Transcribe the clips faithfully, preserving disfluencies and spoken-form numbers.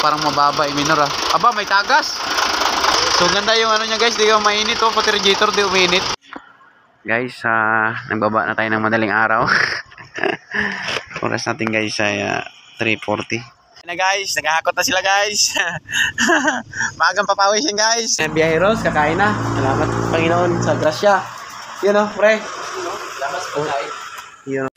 parang mababa yung minor ah. Aba, may tagas. So ganda yung ano niya guys, di ka mainit oh, pati radiator di uminit. Guys, uh, nagbaba na tayo ng madaling araw. Oras natin guys ay uh, three forty. Na guys, naghahakot na sila guys. Maagang papawisin guys. And biyaheros, kakain na. Salamat Panginoon sa grasya. Yun o, pre. Salamat sa pagkain. Yun.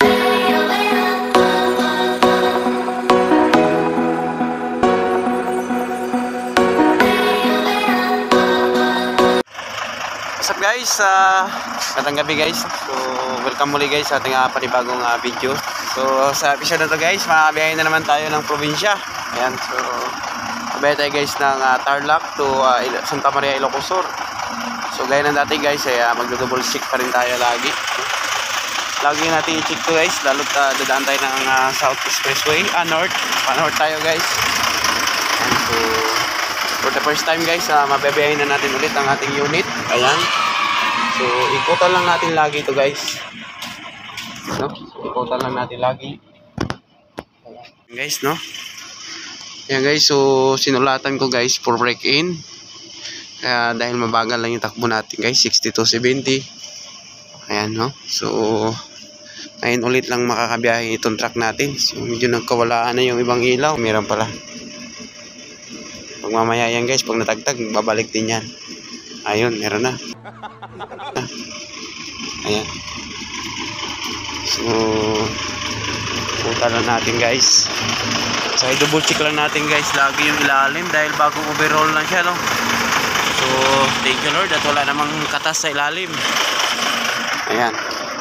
What's up guys? Uh, Magandang gabi guys. So, welcome muli guys sa ating uh, panibagong uh, video. So, sa episode na to guys, makabiyahin na naman tayo ng probinsya. Ayan, so, mabiyahin tayo guys ng uh, Tarlac to uh, Santa Maria, Ilocos Sur. So, gaya ng dati guys, ay uh, mag-double check pa rin tayo lagi. Lagi natin i-check to guys, lalo't uh, dadaan tayo ng uh, South Expressway, ah, North. Pa-North tayo guys. Ayan, so, for the first time guys, uh, mabiyahin na natin ulit ang ating unit. Ayan. So, ikutan lang natin lagi to guys. No? Ikutan lang natin lagi. Ayan guys, no? Ayan guys, so sinulatan ko guys for break-in. Kaya dahil mabagal lang yung takbo natin guys, sixty to seventy. Ayan, no? So, ngayon ulit lang makakabiyahe itong truck natin. So, medyo nagkawalaan na yung ibang ilaw. Meron pala. Pag mamaya yan guys, pag natagtag, babalik din yan. Ayun, meron na. Ayan. So, puta lang natin guys. So, i-double check lang natin guys lagi yung ilalim dahil bagong overhaul lang siya, no? So, thank you Lord at wala namang katas sa ilalim. Ayan.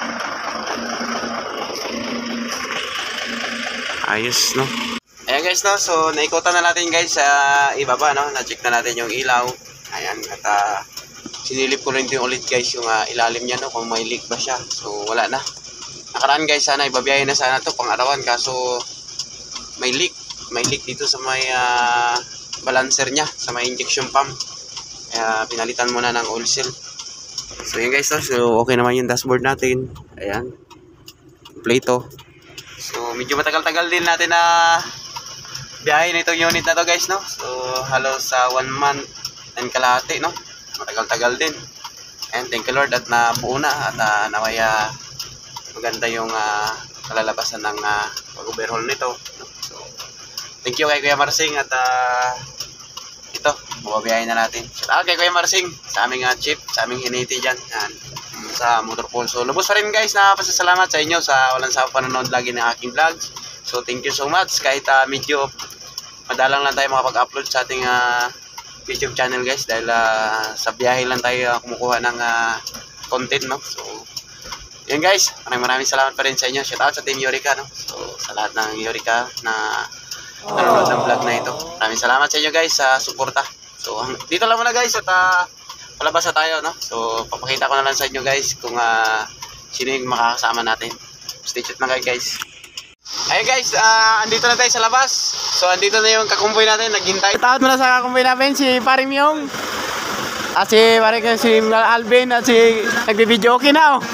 Ayos, no? Ayan guys, no? So, naikutan na natin guys sa uh, ibaba, no? Na-check na natin yung ilaw. Ayan, at uh, sinilip ko rin yung ulit guys yung uh, ilalim niya, no? Kung may leak ba siya. So, wala na. Nakaraan guys, sana ibabiyahin na sana to pang arawan. Kaso, may leak. May leak dito sa may uh, balancer niya. Sa may injection pump. Kaya, pinalitan muna ng oil seal. So, yun guys, no? So, okay naman yung dashboard natin. Ayan. Plato. So, medyo matagal-tagal din natin na biyahin itong unit na to guys, no? So, halos sa uh, one month and kalahati, no? Matagal-tagal din. And thank you Lord at nabuo na at uh, nawaya maganda yung uh, kalalabasan ng uh, pag-overhaul nito, no? So, thank you kay Kuya Marsing at uh, ito, bumabiyahin na natin. Shout out kay Kuya Marsing sa aming uh, chip, sa aming hiniti dyan. Yan, sa Motorpool. So, lubos pa rin guys na pasasalamat sa inyo sa walang sawang panonood lagi ng aking vlogs. So, thank you so much. Kahit uh, medyo madalang lang tayo makapag-upload sa ating uh, YouTube channel guys dahil uh, sa biyahe lang tayo uh, kumukuha ng uh, content, no? So, yun guys, maraming maraming salamat pa rin sa inyo. Shout out sa Team Eureka, no? So, sa lahat ng Eureka na nanonood ng vlog na ito. Maraming salamat sa inyo guys sa suporta. So, dito lang muna guys at uh, palabas na tayo, no? So, papakita ko na lang sa inyo guys kung uh, sino yung makakasama natin. Stay tuned na kayo guys. Ayun guys, uh, andito na tayo sa labas. So, andito na yung kakumboy natin, naghintay. Tawad mo na sa kakumboy namin, si Paring Myong. At si Paring si Alvin at si nagbibideo okay na, oh.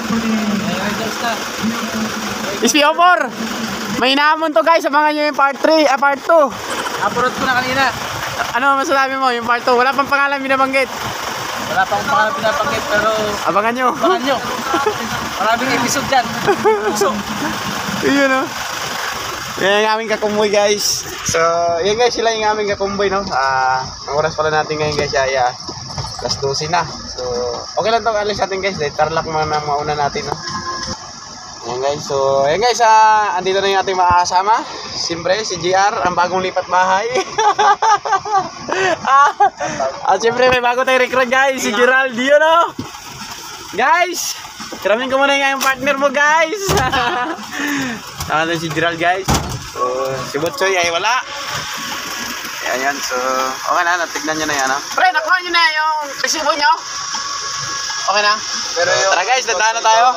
S P O four. May inaamon to guys, abangan nyo yung part three, ah, part two. Upload ko na kanina. Ano masasabi mo, yung part two? Wala pang pangalan binabanggit. Wala pang pangalan pinabanggit pero abangan nyo. Abangan nyo. Maraming episode dyan. So, yun, no? Yan yung aming kakumboy guys. So, yan guys, sila yung aming kakumboy, no? Ah, uh, ang oras pala natin ngayon guys ay uh, alas twelve na. So, okay lang itong alis natin guys. Dahil Tarlac mga na mauna natin, no? Yan guys. So, yan guys, uh, andito na yung ating makakasama. Siyempre, si G R, ang bagong lipat bahay. ah, at siyempre, may bago tayong recruit guys. Si Gerald, yun, no? Guys, karamin ko muna yung partner mo guys. Tama na si Gerald guys. So, si Butchoy ay wala. Ayan yan. So, okay na. Natignan nyo na yan. No? Pre, nakuha nyo na yung resibo nyo. Okay na. Pero so, tara guys, dadaan na tayo.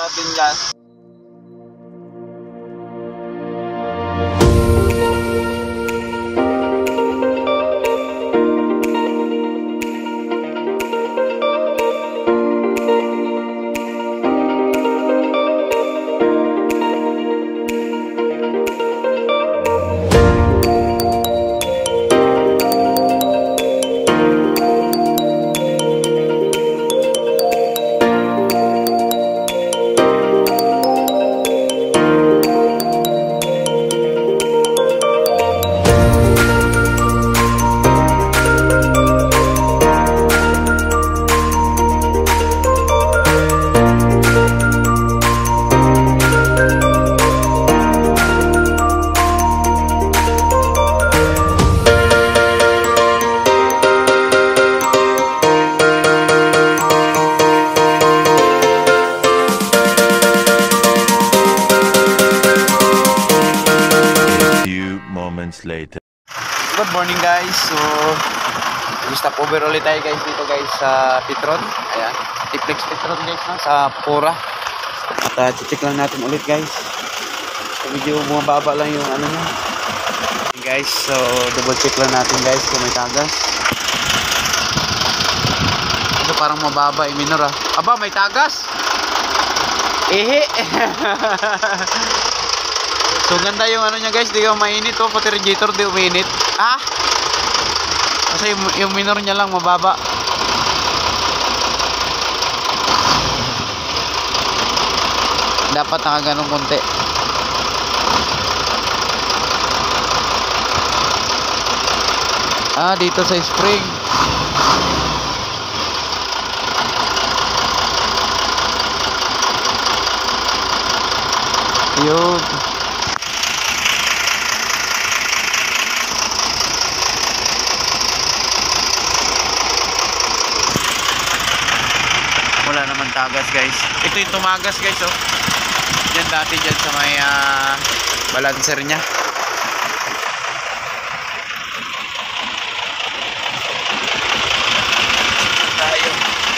later. Good morning guys. So, stop over ulit tayo guys dito guys sa Petron. Ayan. Tiplex Petron guys no? Sa Pura. At uh, check lang natin ulit guys. So, medyo bumababa lang yung ano niya. Okay, guys. So, double check lang natin guys kung may tagas. Ito parang mababa yung minor ah. Aba, may tagas. Ehe. So ganda yung ano niya guys, di ka mainit oh, pati radiator di uminit. Ah! Kasi yung, yung minor niya lang mababa. Dapat nakaganong konti. Ah, dito sa spring. Yun. Wala naman tagas guys. Ito yung tumagas guys oh. Diyan dati dyan sa may uh, balancer nya. Tayo.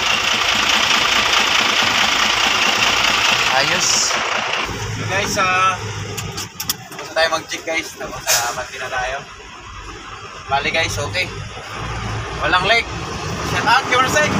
Ayos. So guys, uh, gusto tayo mag-check guys. Tapos uh, magtina tayo. Bali guys, okay. Walang leg. Shout out, Yorsek.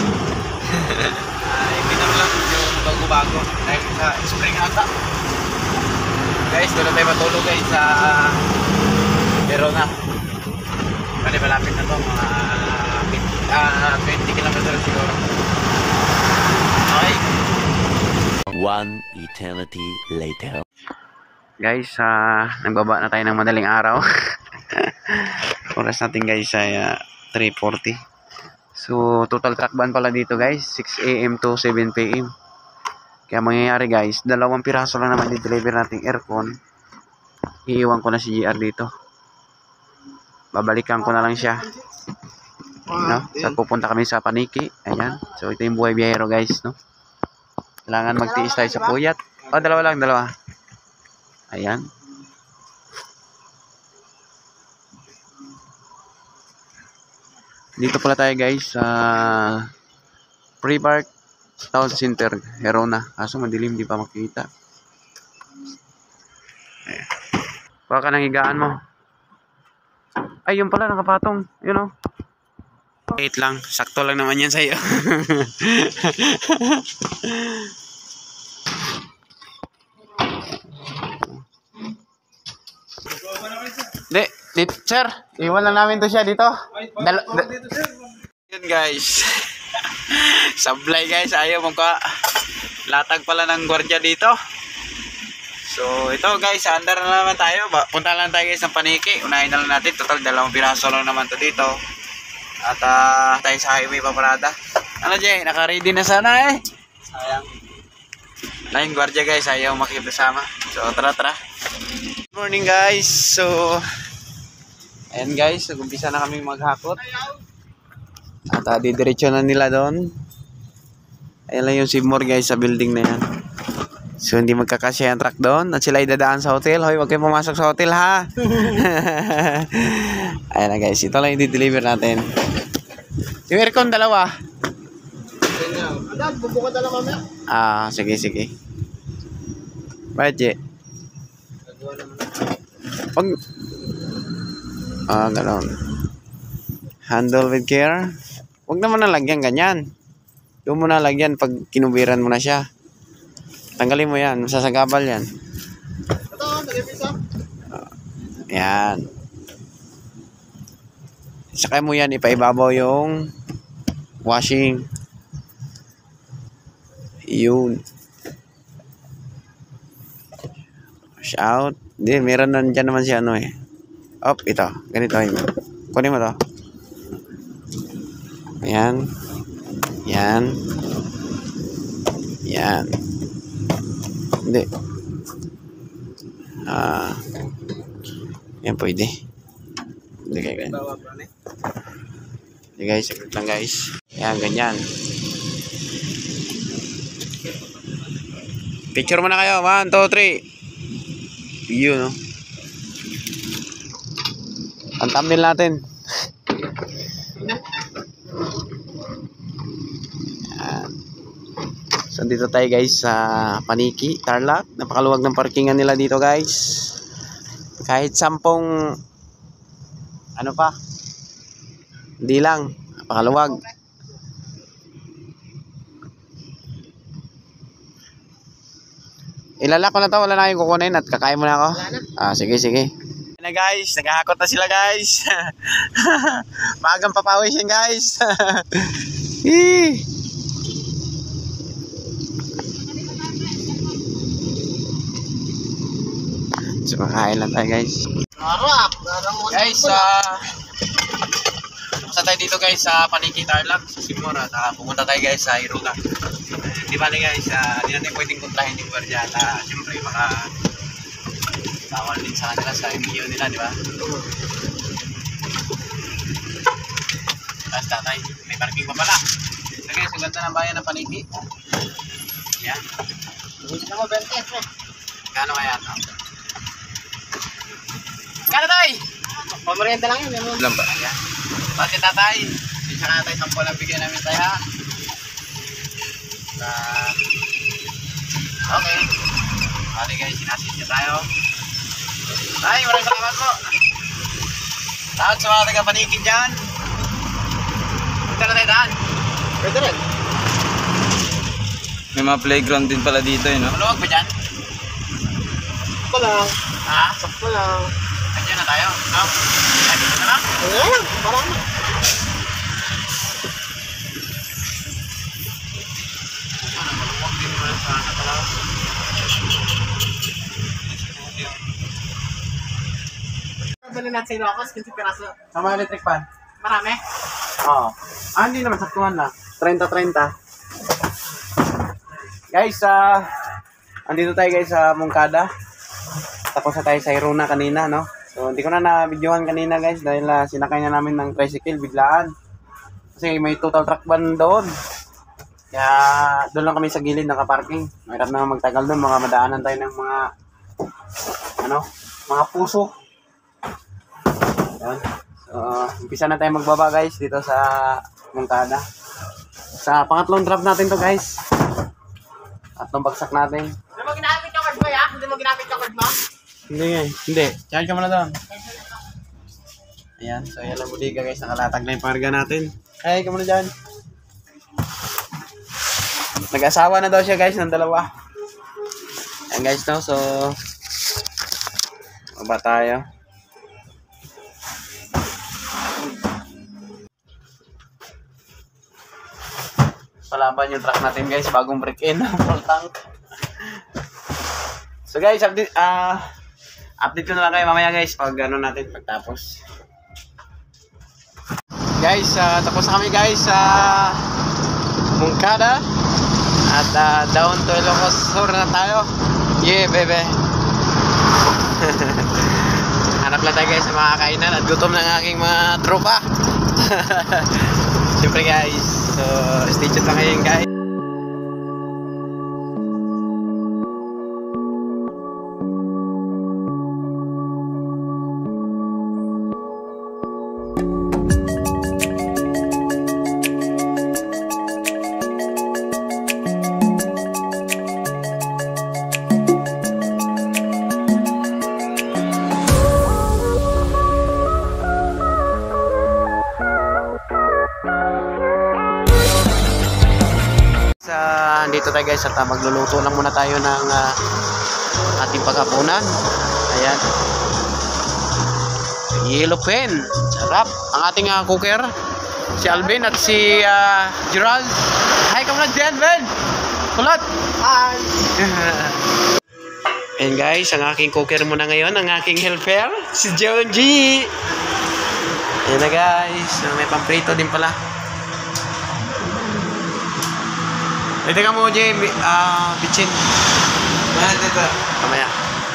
Uh, Ipinam lang yung bago-bago dahil sa spring ata guys. Doon na tayo matulog guys sa Verona. Bali malapit na to, mga uh, twenty kilometers siguro. Okay One eternity later. guys, uh, nagbaba na tayo ng madaling araw. Oras natin guys ay uh, three forty. So, total track ban pala dito guys, six A M to seven P M Kaya mangyayari guys, dalawang piraso lang naman i-deliver nating aircon. Iiwan ko na si G R dito. Babalikan ko na lang siya. No? So, pupunta kami sa Paniki. Ayan. So, ito yung buhay biyahero guys, no? Kailangan magtiis tayo sa puyat. Oh, dalawa lang, dalawa. Ayan. Dito pala tayo guys sa uh, Pre-Park Town Center, Verona. Kaso madilim, di pa makikita. Baka nang higaan mo. Ay, yun pala, nakapatong. You know. Wait lang, sakto lang naman yan sa'yo. Di, di, sir, iwan lang namin to siya dito. Dal da yun guys. Sablay guys, ayaw mo ka. Latag pala ng gwardiya dito. So ito guys, andar na naman tayo. Punta lang tayo guys ng Paniki. Unahin na lang natin, total dalawang piraso lang naman to dito. At uh, tayo sa highway paparada. Ano Jay, naka-ready na sana eh. Sayang. Na yung gwardiya guys, ayaw makipasama. So tara tara. Good morning guys. So ayan guys, nag-umpisa na kami maghakot. At uh, didiretso na nila doon. Ayan lang yung Seymour guys sa building na yan. So hindi magkakasya yung truck doon. At sila idadaan sa hotel. Hoy, huwag kayong pumasok sa hotel ha. Ayan na guys, ito lang yung di-deliver natin. Yung aircon dalawa. Bubuka na lang mamaya. Ah, sige sige. Baje. Pag ah, gano'n. Handle with care. Huwag naman nalagyan ganyan. Doon mo nalagyan pag kinubiran mo na siya. Tanggalin mo yan. Masasagabal yan. Ito, nag-ipisa. Yan. Sakay mo yan. Ipaibabaw yung washing. Yun. Wash out. Hindi, meron na dyan naman si ano eh. Op, ito. Ganito. Kunin mo to. Yan. Yan. Yan. Hindi. Ah. Yan pwede. Hindi kayo ganyan. Hindi guys, saglit lang guys. Yan, ganyan. Picture mo na kayo. One, two, three. Yun, no? Ang thumbnail natin. Yan. So dito tayo guys sa Paniki, Tarlac. Napakaluwag ng parkingan nila dito guys. Kahit sampung ano pa, hindi lang, napakaluwag. Ilalak ko na to, wala na kayong kukunin at kakain mo na ako. Ah, sige sige. Na guys, naghahakot na sila guys. Maagang papawis yan guys. Hee. So makain lang tayo guys. Guys, uh, basta tayo dito guys sa Paniki, Tarlac, sa Simora. At uh, pumunta tayo guys sa Iruna. Uh, di ba guys, uh, hindi natin pwedeng kontrahin yung guardia. At uh, syempre baka bawal din sa kanila sa M P O nila, di ba? Tapos tatay, may parking pa pala. So guys, ang ganda ng bayan ng Paniki. Yan. Kano kaya ito? Kano tay? Pamarienda lang yun. Alam ba? Ayan. Bakit tatay? Hindi siya nga tayo sampo lang bigyan namin tayo ha. Uh, okay. Bali guys, sinasit niya tayo. Tay, maraming salamat po. Lahat sa mga taga-Paniki dyan. Punta na tayo daan. Pwede rin. May mga playground din pala dito, eh, no? Maluwag ba dyan? Sakto lang. Ha? Sakto lang. Nandiyan na tayo. No? Ay, dito na lang. Wala lang. Parang na. Ano, maluwag din naman sa nakalaw. Dali natin sa Ilocos, fifty piraso. Sa mga electric fan? Marami. Oo. Ah, hindi naman. Saktuhan lang. thirty thirty. Guys, ah, andito tayo guys sa Moncada. Tapos na tayo sa Iruna kanina, no? So, hindi ko na na-videohan kanina guys dahil uh, sinakay na namin ng tricycle biglaan. Kasi may total truck ban doon. Kaya doon lang kami sa gilid nakaparking. Mahirap na magtagal doon, mga madaanan tayo ng mga ano, mga puso. Yan. So, umpisa na tayo magbaba guys dito sa Moncada. Sa pangatlong drop natin to guys. Tatlong bagsak natin. Hindi mo ginamit yung card mo, ya? Hindi mo ginamit yung card mo? Hindi nga eh. Hindi. Charge ka muna doon. Ayan. So, ayan ang budiga guys. Nakalatag na yung parga natin. Ay, ka muna dyan. Nag-asawa na daw siya guys ng dalawa. Ayan guys no. So, baba tayo. Palaban yung truck natin guys. Bagong break-in. Full tank. So guys, update, ah, uh, update ko na lang kayo mamaya guys pag ano natin, pagtapos. Guys, uh, tapos na kami guys sa uh, Moncada. At uh, down to Ilocos Sur na tayo. Yeah, baby. Hanap lang tayo guys sa mga kainan at gutom ng aking mga tropa. Siyempre guys, so stay tuned lang ngayon guys. Dito tayo guys at uh, magluluto lang muna tayo ng uh, ating paghapunan. Ayan, yellow pen, sarap ang ating uh, cooker, si Alvin at si uh, Gerald. Hi ka muna dyan, Ben. Kulot. Hi. And guys, ang aking cooker muna ngayon, ang aking helper, si John G. Ayan na guys, may pamprito din pala. Pwede ka mo, Jay, uh, bitchin. Mahal dito. Kamaya.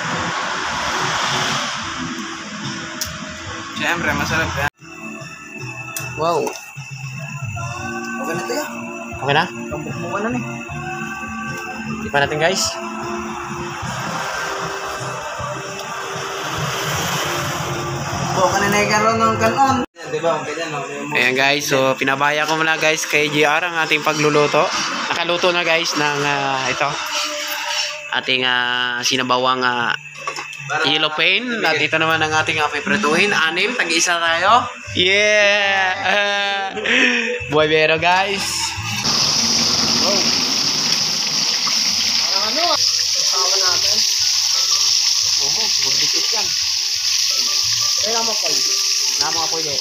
Siyempre, masarap yan. Wow. Okay na ito ya. Okay na? Pambukbukan na nih. Tipa natin guys. Takbo ka na na ikaroon ng kanon. Di ba? Ang ganyan, no? Ayan guys, so pinabaya ko muna guys kay J R ang ating pagluluto. Nakaluto na guys ng ah, ito. Ating uh, sinabawang uh, yellow pain. At ito naman ang ating uh, pipretuhin. Anim, tag-isa tayo. Yeah! Buhay bero guys. Wow. Parang ano ah. Kasama natin. Oo, magdikit yan. Kaya naman po. Nama ka pwede.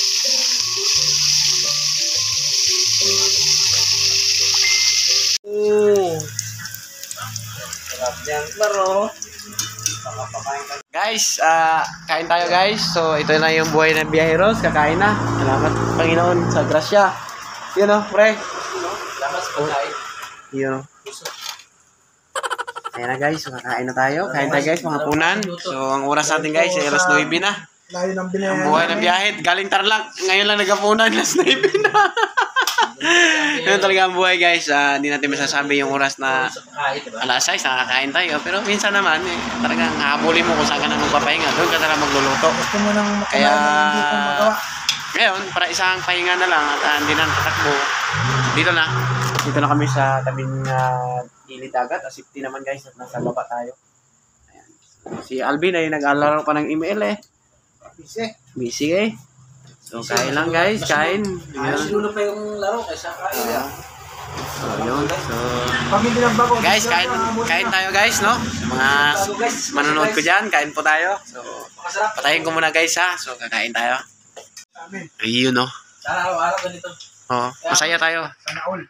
Oo. Sarap yan. Laro. Guys, ah kain tayo guys. So, ito na yung buhay ng biyaheros. Kakain na. Salamat Panginoon sa grasya. Yun o, pre. Salamat sa pagkain. Yun o. Ayan na guys, so kakain na tayo. Kain tayo guys, mga punan. So, ang oras natin guys, ay alas nuwebe na. Layo ng binayan. Ang buhay ng biyahe. Galing Tarlac. Ngayon lang nagapunan, alas nuwebe na. Yun talaga ang buhay guys. Ah, hindi natin masasabi yung oras na alas sais, nakakain tayo. Pero minsan naman, eh, talagang habulin mo kung saan ka na magpapahinga. Doon ka na lang magluluto. Gusto mo nang Kaya, hindi ko magawa. ngayon, para isang pahinga na lang at uh, hindi na tatakbo. Dito na. Dito na kami sa tabing uh, gilid dagat. Asipti naman guys at nasa baba tayo. Ayan. Si Alvin ay nag-alaro pa ng email eh. Busy. Busy eh. So, kain lang guys. Kain. Ayos Yun. lulo pa yung laro kaysa kain. Ayan. So, yun. So, Pamili ng bago. guys, kain, kain tayo guys, no? Mga manonood ko dyan, kain po tayo. So, patayin ko muna guys ha. So, kakain tayo. Ayun, no? Sana araw-araw ganito. Oh, masaya tayo. Sana all.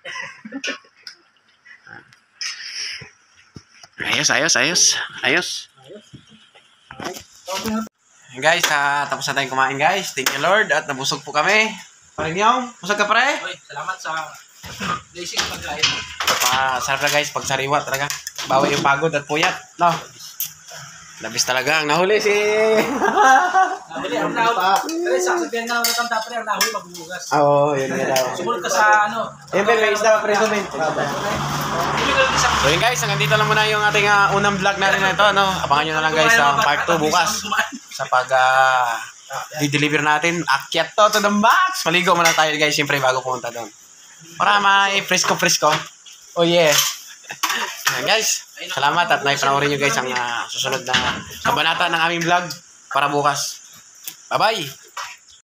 Ayos, ayos, ayos. Ayos. Guys, uh, tapos na tayong kumain guys. Thank you Lord. At nabusog po kami. Paring niyo, busog ka pare? Oy, salamat sa blessing pagkain. Pa, sarap na guys, pag sariwa talaga. Bawi yung pagod at puyat. No? Labis talaga. Ang nahuli si... Nahuli, ang nahuli. Pero sasabihan ka lang ng tanda pre, ang nahuli magbubugas. Oo, oh, yun nga daw. Sumunod ka sa ano. Yan Ben, may isda pa preso Ben. So yun guys, hanggang dito lang muna yung ating uh, unang vlog natin na ito. Ano? Abangan nyo na lang guys sa part two bukas. Sa pag uh, di-deliver natin. Akyat to to the max. Maligo muna tayo guys, siyempre bago pumunta doon. Para ma-fresco-fresco. Oh yeah. Ayan guys, salamat at naipanoorin nyo guys ang uh, susunod na kabanata ng aming vlog para bukas. Bye-bye!